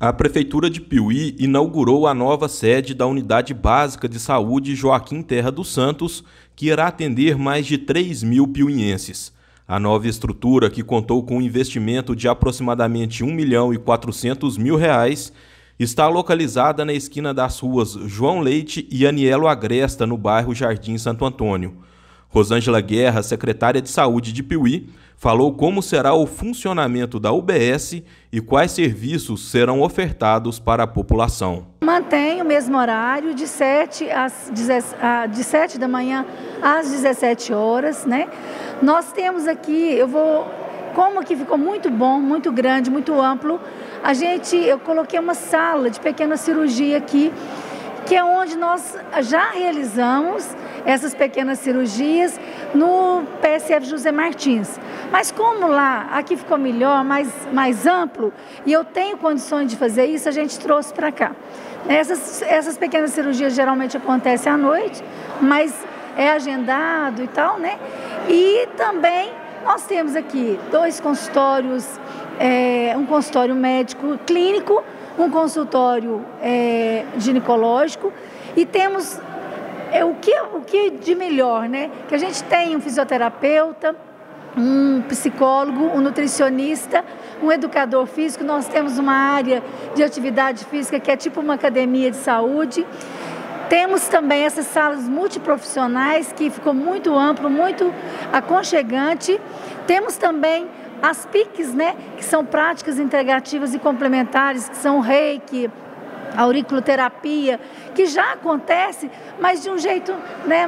A Prefeitura de Piuí inaugurou a nova sede da Unidade Básica de Saúde Joaquim Terra dos Santos, que irá atender mais de 3.000 piuienses. A nova estrutura, que contou com um investimento de aproximadamente R$ 1.400.000, está localizada na esquina das ruas João Leite e Anielo Agresta, no bairro Jardim Santo Antônio. Rosângela Guerra, secretária de Saúde de Piuí, falou como será o funcionamento da UBS e quais serviços serão ofertados para a população. Mantém o mesmo horário de 7 da manhã às 17 horas, né? Nós temos aqui, como aqui ficou muito bom, muito grande, muito amplo, eu coloquei uma sala de pequena cirurgia aqui, que é onde nós já realizamos essas pequenas cirurgias no PSF José Martins. Mas como aqui ficou melhor, mais amplo, e eu tenho condições de fazer isso, a gente trouxe para cá. Essas pequenas cirurgias geralmente acontecem à noite, mas é agendado e tal, né? E também nós temos aqui 2 consultórios, um consultório médico clínico, um consultório ginecológico, e temos o que de melhor, né? Que a gente tem um fisioterapeuta, um psicólogo, um nutricionista, um educador físico. Nós temos uma área de atividade física que é tipo uma academia de saúde. Temos também essas salas multiprofissionais, que ficou muito amplo, muito aconchegante. Temos também as PICs, né, que são práticas integrativas e complementares, que são reiki, auriculoterapia, que já acontece, mas de um jeito, né,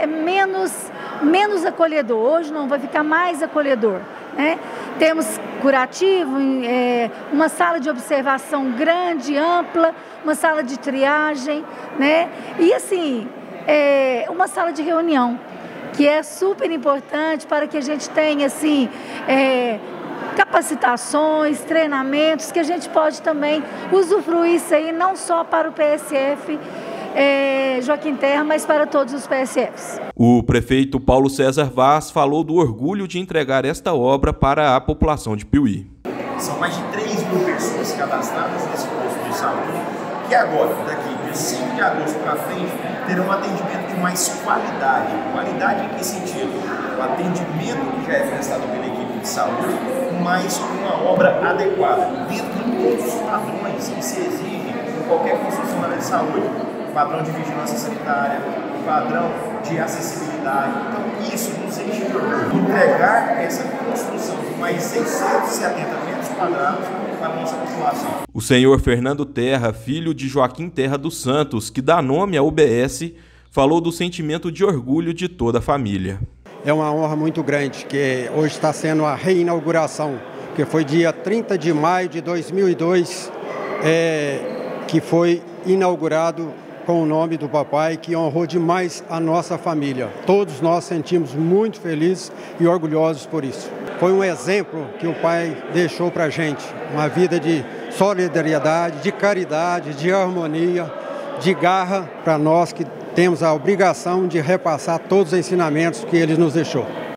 menos acolhedor. Hoje não, vai ficar mais acolhedor, né? Temos curativo, uma sala de observação grande, ampla, uma sala de triagem, né? E assim, uma sala de reunião, que é super importante para que a gente tenha assim, capacitações, treinamentos, que a gente pode também usufruir isso aí, não só para o PSF Joaquim Terra, mas para todos os PSFs. O prefeito Paulo César Vaz falou do orgulho de entregar esta obra para a população de Piuí. São mais de 3.000 pessoas cadastradas nesse posto de saúde, que agora, daqui de 5 de agosto para frente, terão um atendimento de mais qualidade. Qualidade em que sentido? O atendimento que já é prestado pela equipe de saúde, mas com uma obra adequada, dentro de todos os padrões que se exigem em qualquer construção de saúde. Padrão de vigilância sanitária, padrão de acessibilidade. Então, isso nos enche de orgulho. Entregar essa construção de mais 670 metros quadrados para a nossa população. O senhor Fernando Terra, filho de Joaquim Terra dos Santos, que dá nome à UBS, falou do sentimento de orgulho de toda a família. É uma honra muito grande, que hoje está sendo a reinauguração, que foi dia 30 de maio de 2002, que foi inaugurado com o nome do papai, que honrou demais a nossa família. Todos nós sentimos muito felizes e orgulhosos por isso. Foi um exemplo que o pai deixou para a gente, uma vida de solidariedade, de caridade, de harmonia, de garra, para nós que temos a obrigação de repassar todos os ensinamentos que ele nos deixou.